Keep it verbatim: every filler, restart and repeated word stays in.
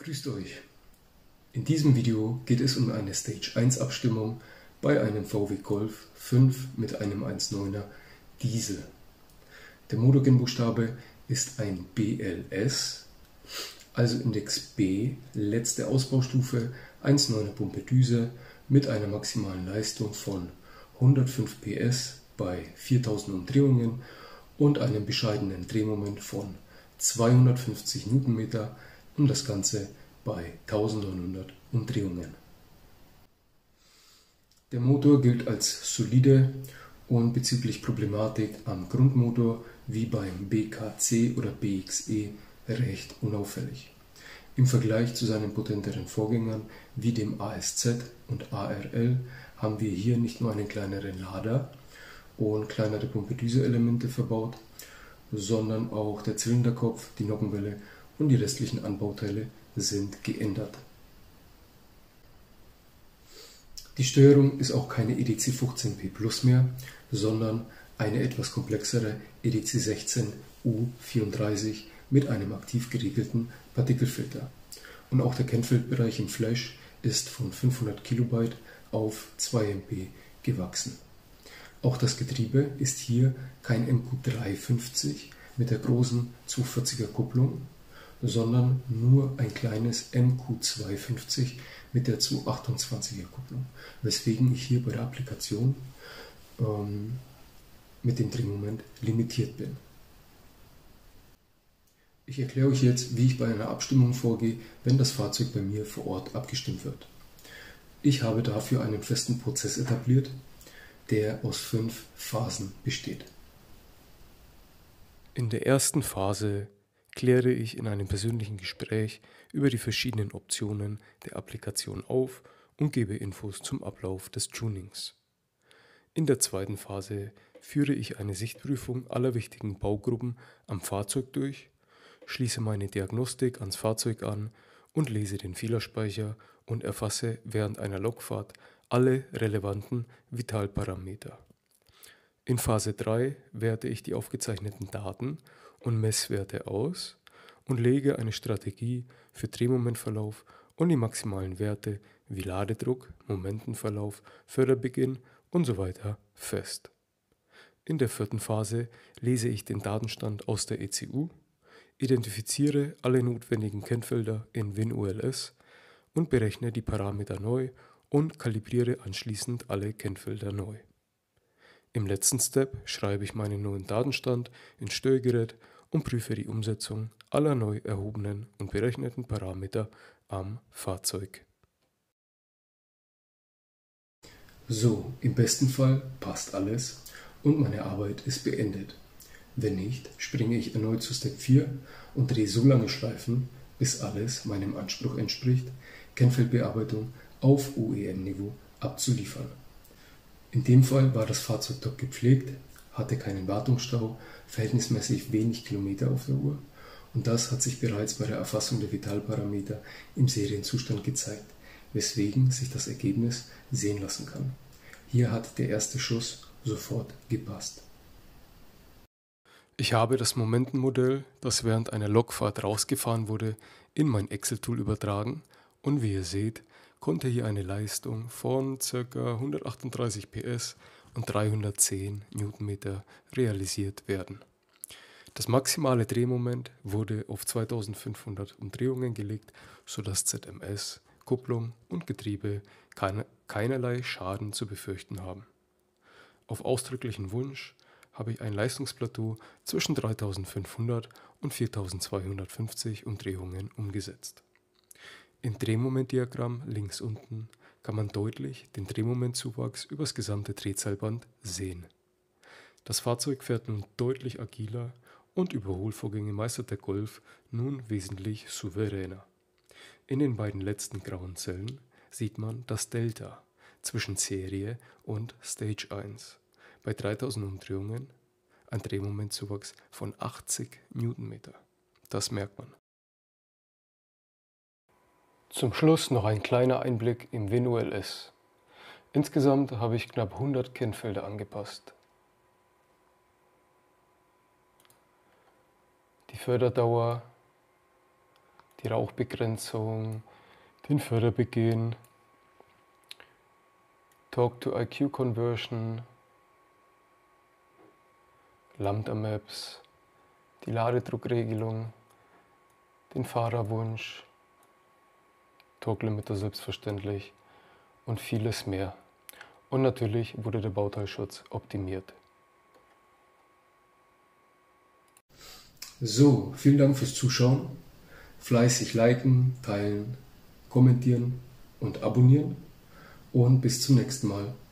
Grüßt euch! In diesem Video geht es um eine Stage eins Abstimmung bei einem V W Golf fünf mit einem eins Komma neuner Diesel. Der Motorkennbuchstabe ist ein B L S, also Index B, letzte Ausbaustufe, eins Komma neuner Pumpe Düse mit einer maximalen Leistung von hundertfünf P S bei viertausend Umdrehungen und einem bescheidenen Drehmoment von zweihundertfünfzig Newtonmeter und das Ganze bei eintausendneunhundert Umdrehungen. Der Motor gilt als solide und bezüglich Problematik am Grundmotor wie beim B K C oder B X E recht unauffällig. Im Vergleich zu seinen potenteren Vorgängern wie dem A S Z und A R L haben wir hier nicht nur einen kleineren Lader und kleinere Pumpe-Düse-Elemente verbaut, sondern auch der Zylinderkopf, die Nockenwelle und die restlichen Anbauteile sind geändert. Die Steuerung ist auch keine E D C fünfzehn P Plus mehr, sondern eine etwas komplexere E D C sechzehn U vierunddreißig mit einem aktiv geregelten Partikelfilter. Und auch der Kennfeldbereich im Flash ist von fünfhundert Kilobyte auf zwei M P gewachsen. Auch das Getriebe ist hier kein M Q dreihundertfünfzig mit der großen zweihundertvierziger Kupplung, sondern nur ein kleines M Q zweihundertfünfzig mit der zweihundertachtundzwanziger Kupplung, weswegen ich hier bei der Applikation ähm, mit dem Drehmoment limitiert bin. Ich erkläre euch jetzt, wie ich bei einer Abstimmung vorgehe, wenn das Fahrzeug bei mir vor Ort abgestimmt wird. Ich habe dafür einen festen Prozess etabliert, der aus fünf Phasen besteht. In der ersten Phase kläre ich in einem persönlichen Gespräch über die verschiedenen Optionen der Applikation auf und gebe Infos zum Ablauf des Tunings. In der zweiten Phase führe ich eine Sichtprüfung aller wichtigen Baugruppen am Fahrzeug durch, schließe meine Diagnostik ans Fahrzeug an und lese den Fehlerspeicher und erfasse während einer Lokfahrt alle relevanten Vitalparameter. In Phase drei werte ich die aufgezeichneten Daten und Messwerte aus und lege eine Strategie für Drehmomentverlauf und die maximalen Werte wie Ladedruck, Momentenverlauf, Förderbeginn und so weiter fest. In der vierten Phase lese ich den Datenstand aus der E C U, identifiziere alle notwendigen Kennfelder in WinULS und berechne die Parameter neu und kalibriere anschließend alle Kennfelder neu. Im letzten Step schreibe ich meinen neuen Datenstand ins Steuergerät und prüfe die Umsetzung aller neu erhobenen und berechneten Parameter am Fahrzeug. So, im besten Fall passt alles und meine Arbeit ist beendet. Wenn nicht, springe ich erneut zu Step vier und drehe so lange Schleifen, bis alles meinem Anspruch entspricht, Kennfeldbearbeitung auf O E M-Niveau abzuliefern. In dem Fall war das Fahrzeug top gepflegt, hatte keinen Wartungsstau, verhältnismäßig wenig Kilometer auf der Uhr und das hat sich bereits bei der Erfassung der Vitalparameter im Serienzustand gezeigt, weswegen sich das Ergebnis sehen lassen kann. Hier hat der erste Schuss sofort gepasst. Ich habe das Momentenmodell, das während einer Lokfahrt rausgefahren wurde, in mein Excel-Tool übertragen und wie ihr seht, konnte hier eine Leistung von ca. hundertachtunddreißig P S und dreihundertzehn Newtonmeter realisiert werden. Das maximale Drehmoment wurde auf zweitausendfünfhundert Umdrehungen gelegt, sodass Z M S, Kupplung und Getriebe keine, keinerlei Schaden zu befürchten haben. Auf ausdrücklichen Wunsch habe ich ein Leistungsplateau zwischen dreitausendfünfhundert und viertausendzweihundertfünfzig Umdrehungen umgesetzt. Im Drehmomentdiagramm links unten kann man deutlich den Drehmomentzuwachs übers gesamte Drehzahlband sehen. Das Fahrzeug fährt nun deutlich agiler und Überholvorgänge meistert der Golf nun wesentlich souveräner. In den beiden letzten grauen Zellen sieht man das Delta zwischen Serie und Stage eins. Bei dreitausend Umdrehungen ein Drehmomentzuwachs von achtzig Newtonmeter. Das merkt man. Zum Schluss noch ein kleiner Einblick im WinULS. Insgesamt habe ich knapp hundert Kennfelder angepasst. Die Förderdauer, die Rauchbegrenzung, den Förderbeginn, Talk-to-I Q-Conversion, Lambda-Maps, die Ladedruckregelung, den Fahrerwunsch, Torque-Limiter selbstverständlich und vieles mehr. Und natürlich wurde der Bauteilschutz optimiert. So, vielen Dank fürs Zuschauen. Fleißig liken, teilen, kommentieren und abonnieren. Und bis zum nächsten Mal.